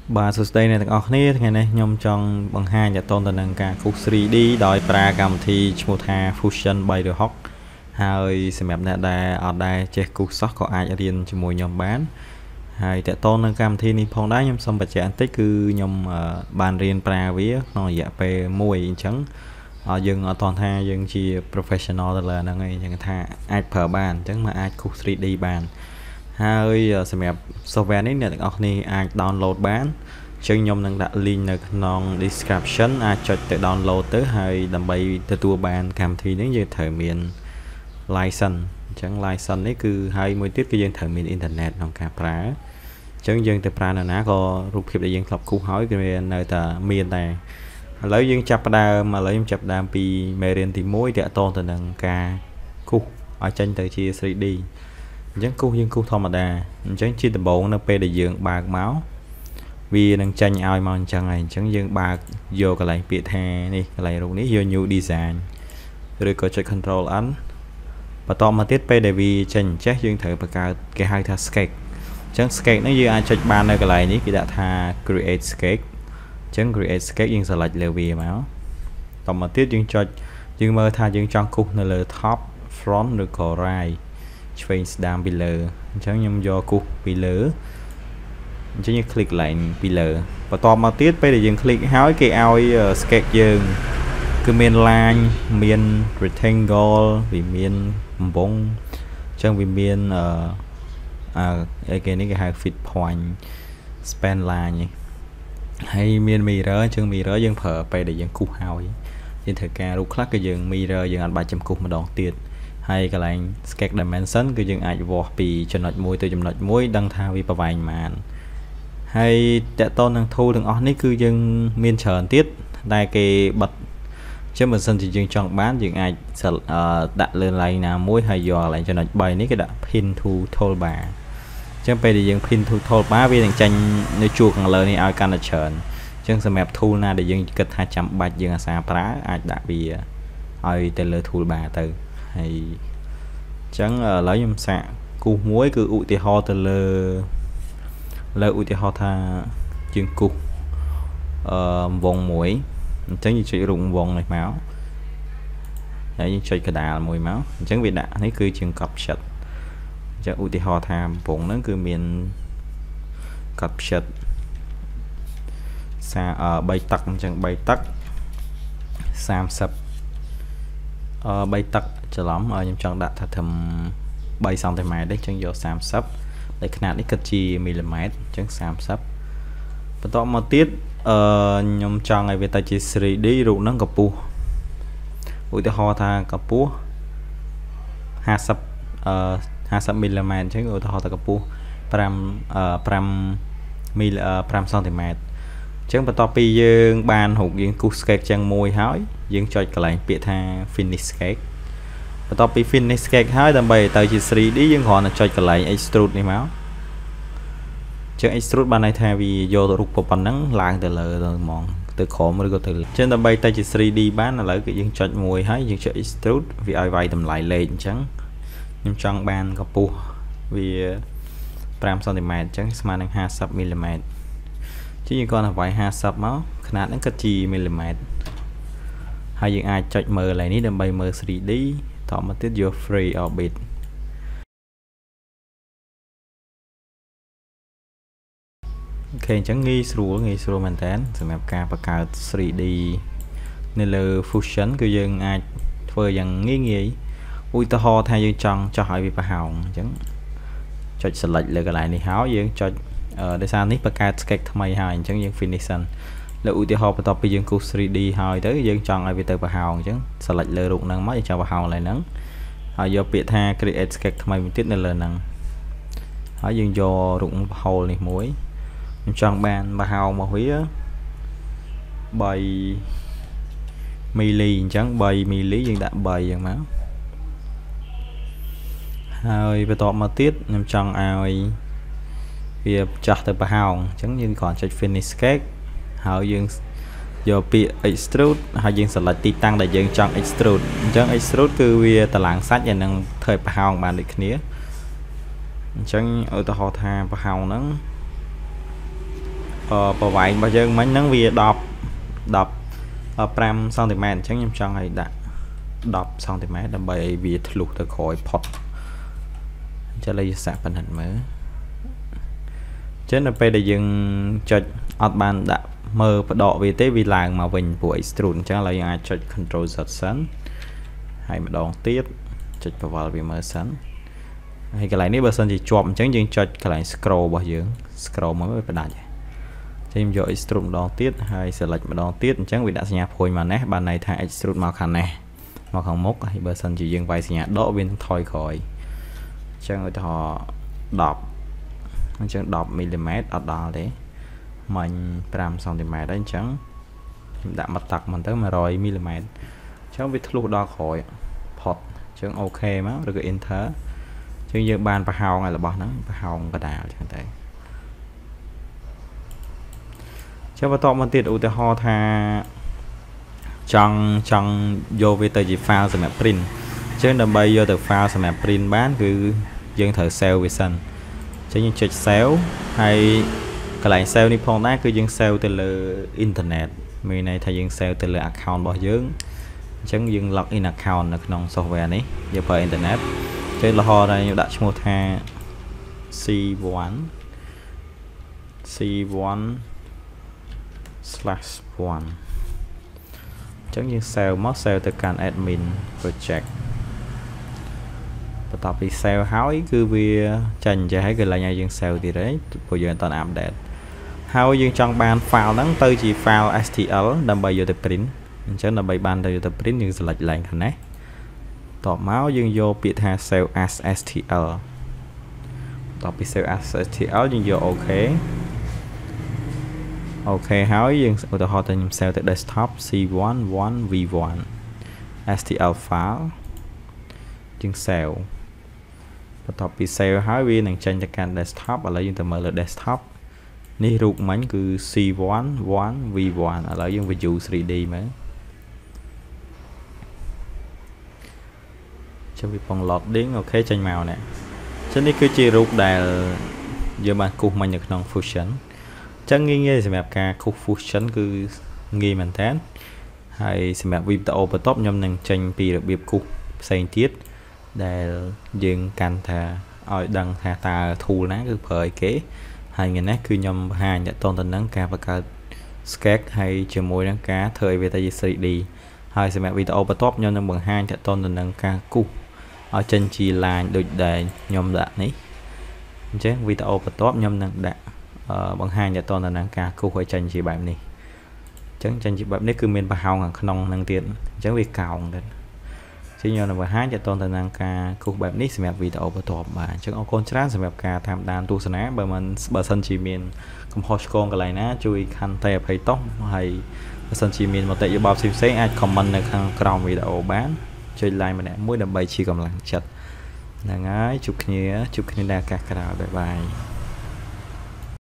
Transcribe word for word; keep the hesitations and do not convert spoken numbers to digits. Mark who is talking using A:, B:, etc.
A: បាទសួស្តីអ្នកទាំងអស់គ្នាថ្ងៃនេះខ្ញុំចង់បង្ហាញតទៅនឹងការគូស three D ដោយប្រើកម្មវិធីឈ្មោះថា Fusion បី ហើយសម្រាប់អ្នកដែលអត់ដែលចេះគូសសោះក៏អាចរៀនជាមួយខ្ញុំបានហើយតទៅនឹងកម្មវិធីនេះផងដែរខ្ញុំសូមបញ្ជាក់បន្តិចគឺខ្ញុំបានរៀនប្រើវាក្នុងរយៈពេលមួយអញ្ចឹងយើងអត់ទាន់ថាយើងជា professional ទៅលើហ្នឹងឯងអញ្ចឹងថាអាចប្រើបានអញ្ចឹងមកអាចគូស three D បានហើយសម្រាប់ software នេះអ្នកទាំងអស់គ្នាអាច download បានចឹងខ្ញុំនឹងដាក់ link នៅក្នុង description អាចចុចទៅ download ទៅហើយដើម្បីទទួលបានកម្មវិធីនេះយើងត្រូវមាន license អញ្ចឹង license នេះគឺហើយមួយទៀតគឺយើងត្រូវមាន internet ក្នុងការប្រើអញ្ចឹងយើងទៅប្រើនៅណាក៏រូបភាពដែលយើងធ្លាប់គូសហើយគឺវានៅតែមានដែរឥឡូវយើងចាប់ផ្ដើមឥឡូវខ្ញុំចាប់ផ្ដើមពីមេរៀនទីoneទាក់ទងទៅនឹងការគូសឲ្យចេញទៅជា three D អញ្ចឹងគូសយើងគូសធម្មតាអញ្ចឹងជាដំបូងនៅពេលដែលយើងបើកមកវានឹងចេញឲ្យមកអញ្ចឹងហើយអញ្ចឹងយើងបើកយកកន្លែងពាក្យថានេះកន្លែងរូបនេះយក new design ឬក៏ចុច control n បន្តមកទៀតពេលដែលវាចេញចេះយើងត្រូវបង្កើតគេហៅថា sketch អញ្ចឹង sketch នេះយើងអាចចុចបាននៅកន្លែងនេះគេដាក់ថា create sketch អញ្ចឹង create sketch យើង select លើវាមកបន្តមកទៀតយើងចុចយើងមើលថាយើងចង់គូសនៅលើ top front ឬក៏ right ឆ្វេងស្ដាំពីលើអញ្ចឹងខ្ញុំយកគូសពីលើអញ្ចឹងយើង click កន្លែងពីលើបន្តមកទៀតពេលដែលយើង click ហើយគេឲ្យ sketch យើងគឺមាន line មាន rectangle វាមានបំពង់អញ្ចឹងវាមានអឺអឺគេនេះគេហៅ fit point span line ហើយមាន mirror អញ្ចឹង mirror យើងប្រើពេលដែលយើងគូសហើយយើងត្រូវការរូបខ្លះគឺយើង mirror យើងអាចបាច់ចំគូសម្ដងទៀតហើយកន្លែង sketch dimension គឺយើងអាចវាស់ពីចំណុចមួយទៅចំណុចមួយដឹងថាវាប្រវែងប៉ុន្មានហើយតកតនឹង tool ទាំងអស់នេះគឺយើងមានច្រើនទៀតដែលគេបិទចឹងបើសិនជាយើងចង់បានយើងអាចដាក់លើ line ណាមួយហើយយកកន្លែងចំណុចthreeនេះគេដាក់ pin to toolbar ចឹងពេលដែលយើង pin to toolbar វានឹងចេញនៅជួរខាងលើនេះឲ្យកាន់តែច្រើនចឹងសម្រាប់ tool ណាដែលយើងគិតថាចាំបាច់យើងអាសាប្រើអាចដាក់វាឲ្យទៅលើ toolbar ទៅហើយអញ្ចឹងឥឡូវខ្ញុំសាកគូសមួយគឺឧទាហរណ៍ទៅលើលើឧទាហរណ៍ថាយើងគូសអឺវងមួយអញ្ចឹងយើងចុចរូបវងនេះមកហើយយើងចុចកដាលមួយមកអញ្ចឹងវាដាក់នេះគឺជាង capture អញ្ចឹងឧទាហរណ៍ថាវងហ្នឹងគឺមាន capture សារអឺ3តឹកអញ្ចឹង3តឹក30អឺ3តឹកច្រឡំខ្ញុំចង់ដាក់ថាធំ3សង់ទីម៉ែត្រទេអញ្ចឹងយក30ដែលຂະຫນាតនេះគិតជាមីលីម៉ែត្រអញ្ចឹង30បន្តមកទៀតអឺខ្ញុំចង់ឲ្យវាទៅជា three D រូបហ្នឹងកម្ពស់ឧទាហរណ៍ថាកម្ពស់50អឺ50មីលីម៉ែត្រអញ្ចឹងឧទាហរណ៍ថាកម្ពស់5អឺ5មីល5សង់ទីម៉ែត្រអញ្ចឹងបន្ទាប់ពីយើងបានរូបយើងគូស sketch ចឹងមួយហើយយើងចុចកន្លែងពាក្យថា finish sketch បន្ទាប់ពី finish sketch ហើយដើម្បីទៅជា three D យើងគ្រាន់តែចុចកន្លែង extrude នេះមកចឹង extrude បានន័យថាវាយករូបប៉ុណ្ណឹងឡើងទៅលើទៅហ្មងទៅក្រោមឬក៏ទៅចឹងដើម្បីទៅជា three D បានឥឡូវគឺយើងចុចមួយហើយយើងចុច extrude វាឲ្យវាយតម្លៃលេខអញ្ចឹងខ្ញុំចង់បានកម្ពស់វា5សង់ទីម៉ែត្រអញ្ចឹងស្មើនឹង50មីលីម៉ែត្រជាយើងគាត់ឲ្យវាយ50មកຂະຫນាតហ្នឹងគិតជាមីលីម៉ែត្រហើយយើងអាចចុចមើលកន្លែងនេះដើម្បីមើល three D តមកទៀតយក free orbit អូខេអញ្ចឹងងាយស្រួលងាយស្រួលមែនតើសម្រាប់ការបង្កើត three D នៅលើ Fusion គឺយើងអាចធ្វើយ៉ាងងាយងាយឧទាហរណ៍ថាយើងចង់ចោះឲ្យវាប្រហោងអញ្ចឹងចុច select លើកន្លែងនេះហើយយើងចុចដោយសារនេះបង្កើត sketch ថ្មីហើយអញ្ចឹងយើង finish សិនលើឧទាហរណ៍បន្ទាប់ពីយើងគូស three D ហើយទៅយើងចង់ឲ្យវាទៅប្រហោងអញ្ចឹង select លើរូបហ្នឹងមកយើងចង់ប្រហោងឡើងហ្នឹងហើយយកពាក្យថា create sketch ថ្មីមួយទៀតនៅលើហ្នឹងហើយយើងយករូប hole នេះមួយខ្ញុំចង់បានប្រហោងមកវា3មីលីអញ្ចឹង3មីលីយើងដាក់3អញ្ចឹងមកហើយបន្ទាប់មកទៀតខ្ញុំចង់ឲ្យវាចាស់ទៅប្រហោងអញ្ចឹងយើងគ្រាន់ចុច finish sketch ហើយយើងយកពាក្យ extrude ហើយយើង select ទីតាំងដែលយើងចង់ extrude អញ្ចឹង extrude គឺវាតម្លើងសាច់ឲ្យនឹងធ្វើឲ្យប្រហោងបានដូចគ្នាអញ្ចឹងឧទាហរណ៍ថាប្រហោងហ្នឹង អប្រវែងរបស់យើងមិញហ្នឹងវា10 15សង់ទីម៉ែត្រអញ្ចឹងខ្ញុំចង់ឲ្យដាក់10សង់ទីម៉ែត្រដើម្បីឲ្យវាធ្លុះទៅក្រោយផុតអញ្ចឹងយើងសាកប៉ុណ្ណឹងមើលអញ្ចឹងនៅពេលដែលយើងចុចអត់បានដាក់មើលបដកវាទេវាឡើងមកវិញពួក extrude អញ្ចឹងឥឡូវយើងអាចចុច control Z សិនហើយម្ដងទៀតចុចប្រវល់វាមើលសិនហើយកន្លែងនេះបើសិនជាជាប់អញ្ចឹងយើងចុចកន្លែង scroll របស់យើង scroll មកវាផ្ដាច់ហើយខ្ញុំយក extrude ម្ដងទៀតហើយ select ម្ដងទៀតអញ្ចឹងវាដាក់សញ្ញាព្រួយមកនេះបានន័យថា extrude មកខាងនេះមកខាងមុខហើយបើសិនជាយើងវាយសញ្ញាដកវានឹងថយក្រោយអញ្ចឹងឧទាហរណ៍10អញ្ចឹង10មីលីម៉ែត្រអត់ដល់ទេមាញ់5សង់ទីម៉ែត្រហើយអញ្ចឹងខ្ញុំដាក់មកតាក់មកទៅ100មីលីម៉ែត្រអញ្ចឹងវាធ្លុះដល់ក្រោយផុតអញ្ចឹងអូខេមកឬក៏ enter អញ្ចឹងយើងបានប្រហោងឲ្យរបស់ហ្នឹងប្រហោងកដាលអញ្ចឹងទៅចុះបន្តមកទៀតឧទាហរណ៍ថាចង់ចង់យកវាទៅជា file សម្រាប់ print អញ្ចឹងដើម្បីយកទៅ file សម្រាប់ print បានគឺយើងត្រូវ save វាសិនអញ្ចឹងយើងចុច save ហើយកន្លែង save នេះផងដែរគឺយើង save ទៅលើ internet មានន័យថាយើង save ទៅលើ account របស់យើងអញ្ចឹងយើង log in account នៅក្នុង software នេះយើងប្រើ internet ចុចរហូតដល់ខ្ញុំដាក់ឈ្មោះថា C1 C1 slash 1 អញ្ចឹងយើង save មក save ទៅកាន់ admin project បន្ទាប់ពី save ហើយគឺវាចាញ់ចេះហើយកន្លែងឲ្យយើង save ទៀតហើយព្រោះយើងអត់អាប់ដេតហើយយើងចង់បាន file ហ្នឹងទៅជា file S T L ដើម្បីយកទៅ print អញ្ចឹងដើម្បីបានទៅយកទៅ print យើង select ឡើងខាងនេះតបមកយើងយកពាក្យថា save as S T L បន្ទាប់ពី save as S T L យើងយក OK អូខេហើយយើងឧទាហរណ៍ទៅខ្ញុំ save ទៅ desktop C1 one V one S T L file យើង save បន្ទាប់ពី save ហើយវានឹងចេញទៅកាន់ desktop ឥឡូវយើងទៅមើលលើ desktop នេះរូបមិញគឺ C1 one V one ឥឡូវយើង view three D មើលចាំវាពង loading អូខេចេញមកនេះចឹងនេះគឺជារូបដែលយើងបានគូសមិញនៅក្នុង Fusionចឹងងាយងាយសម្រាប់ការគូស Fusion គឺងាយមែនតើហើយសម្រាប់វីដេអូបន្ទាប់ខ្ញុំនឹងចេញពីរបៀបគូសផ្សេងទៀតដែលយើងកាន់ថាឲ្យដឹងថាតើ tool ណាគឺប្រើអីគេហើយថ្ងៃនេះគឺខ្ញុំបង្ហាញតទៅនឹងការបង្កើត sketch ហើយជាមួយនឹងការធ្វើឲ្យវាទៅជា three D ហើយសម្រាប់វីដេអូបន្ទាប់ខ្ញុំនឹងបង្ហាញតទៅនឹងការគូសឲ្យចេញជា line ដូចដែលខ្ញុំដាក់នេះអញ្ចឹងវីដេអូបន្ទាប់ខ្ញុំនឹងដាក់បង្ហាញតទៅនឹងការគូសឲ្យចេញជាបែបនេះអញ្ចឹងចេញជាបែបនេះគឺមានប្រហោងខាងក្នុងនឹងទៀតអញ្ចឹងវាកោងទៅជាខ្ញុំនឹងបង្ហាញតទៅនឹងការគូសបែបនេះសម្រាប់វីដេអូបន្ទាប់បាទអញ្ចឹងអរគុណច្រើនសម្រាប់ការតាមដានទស្សនាបើមិនបើសិនជាមានកំហុសឆ្គងកន្លែងណាជួយខន្តីអភ័យទោសហើយបើសិនជាមានមតិយោបល់ផ្សេងៗអាច comment នៅខាងក្រោមវីដេអូបានចុច like ម្នាក់មួយដើម្បីជាកម្លាំងចិត្តហ្នឹងហើយជួបគ្នាជួបគ្នានៅឱកាសក្រោយបាយបាយ